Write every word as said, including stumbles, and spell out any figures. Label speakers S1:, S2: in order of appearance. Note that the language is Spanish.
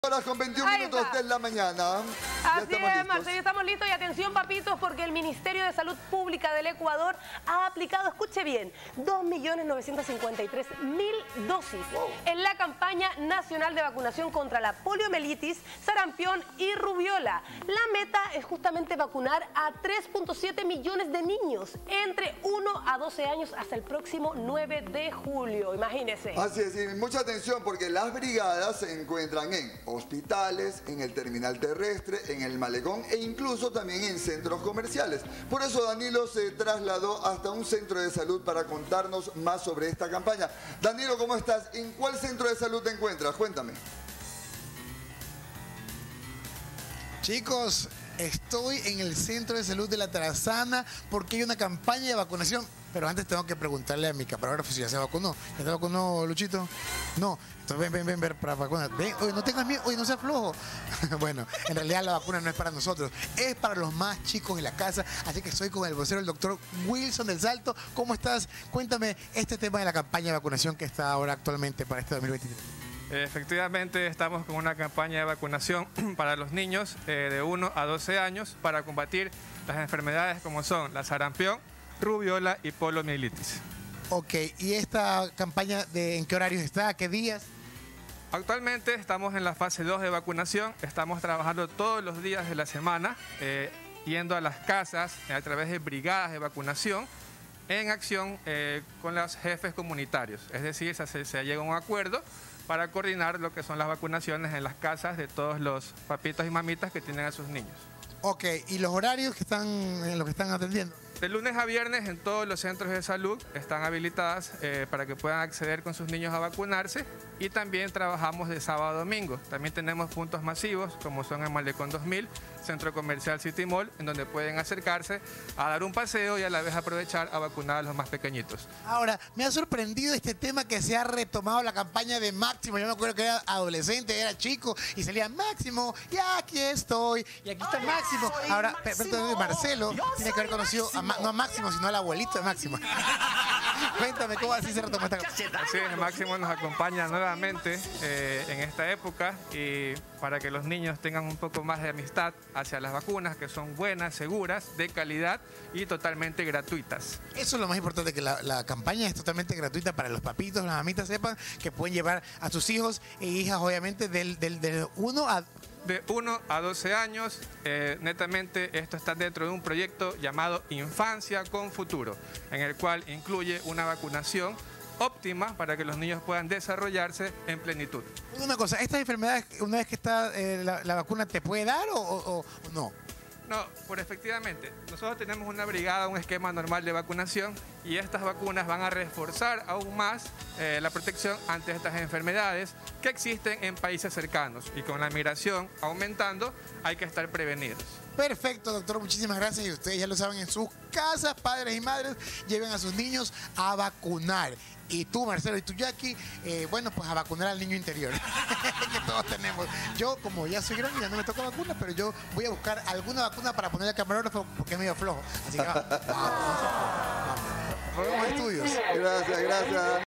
S1: Horas con veintiún
S2: Ahí
S1: minutos
S2: está.
S1: de la mañana.
S2: Así es, Marcelo, estamos listos. Y atención, papitos, porque el Ministerio de Salud Pública del Ecuador ha aplicado, escuche bien, dos millones novecientos cincuenta y tres mil dosis wow. en la campaña nacional de vacunación contra la poliomielitis, sarampión y rubiola. La meta es justamente vacunar a tres punto siete millones de niños entre uno a doce años hasta el próximo nueve de julio. Imagínense.
S1: Así es, y mucha atención porque las brigadas se encuentran en hospitales, en el terminal terrestre, en el malecón e incluso también en centros comerciales. Por eso Danilo se trasladó hasta un centro de salud para contarnos más sobre esta campaña. Danilo, ¿cómo estás? ¿En cuál centro de salud te encuentras? Cuéntame.
S3: Chicos, estoy en el centro de salud de La Tarazana porque hay una campaña de vacunación. Pero antes tengo que preguntarle a mi camarógrafo si ya se vacunó. ¿Ya te vacunó, Luchito? No. Entonces ven, ven, ven, ven para vacunar. Ven, oye, no tengas miedo, oye, no seas flojo. Bueno, en realidad la vacuna no es para nosotros, es para los más chicos en la casa. Así que estoy con el vocero, el doctor Wilson del Salto. ¿Cómo estás? Cuéntame este tema de la campaña de vacunación que está ahora actualmente para este dos mil veintitrés.
S4: Efectivamente, estamos con una campaña de vacunación para los niños eh, de uno a doce años para combatir las enfermedades como son la sarampión, rubiola y poliomielitis.
S3: Ok, ¿y esta campaña de en qué horarios está? ¿Qué días?
S4: Actualmente estamos en la fase dos de vacunación, estamos trabajando todos los días de la semana, eh, yendo a las casas eh, a través de brigadas de vacunación en acción eh, con los jefes comunitarios. Es decir, se, se llega a un acuerdo para coordinar lo que son las vacunaciones en las casas de todos los papitos y mamitas que tienen a sus niños.
S3: Ok, ¿y los horarios que están, en los que están atendiendo?
S4: De lunes a viernes en todos los centros de salud están habilitadas eh, para que puedan acceder con sus niños a vacunarse y también trabajamos de sábado a domingo. También tenemos puntos masivos como son el Malecón dos mil, Centro Comercial City Mall, en donde pueden acercarse a dar un paseo y a la vez aprovechar a vacunar a los más pequeñitos.
S3: Ahora, me ha sorprendido este tema que se ha retomado la campaña de Máximo. Yo me acuerdo que era adolescente, era chico y salía Máximo, y aquí estoy, y aquí está
S2: Hola,
S3: Máximo. Ahora, Máximo. Marcelo yo tiene que haber conocido a Ma no a Máximo, sino al abuelito de Máximo. Cuéntame, ¿cómo así se retomó esta campaña?
S4: Así es, Máximo nos acompaña nuevamente eh, en esta época y para que los niños tengan un poco más de amistad hacia las vacunas, que son buenas, seguras, de calidad y totalmente gratuitas.
S3: Eso es lo más importante, que la, la campaña es totalmente gratuita para los papitos, las mamitas sepan que pueden llevar a sus hijos e hijas, obviamente, del, del, del uno a...
S4: De uno a doce años, eh, netamente esto está dentro de un proyecto llamado Infancia con Futuro, en el cual incluye una vacunación óptima para que los niños puedan desarrollarse en plenitud.
S3: Una cosa, ¿estas enfermedades, una vez que está eh, la, la vacuna, te puede dar o, o, o no?
S4: No, por efectivamente, nosotros tenemos una brigada, un esquema normal de vacunación y estas vacunas van a reforzar aún más eh, la protección ante estas enfermedades que existen en países cercanos y con la migración aumentando hay que estar prevenidos.
S3: Perfecto, doctor, muchísimas gracias y ustedes ya lo saben, en sus casas, padres y madres, lleven a sus niños a vacunar. Y tú, Marcelo, y tú, Jackie, eh, bueno, pues a vacunar al niño interior, que todos tenemos. Yo, como ya soy grande, ya no me toca vacuna, pero yo voy a buscar alguna vacuna para poner al camarógrafo porque es medio flojo. Así que vamos, vamos, vamos. Vamos, estudios.
S1: Gracias, gracias.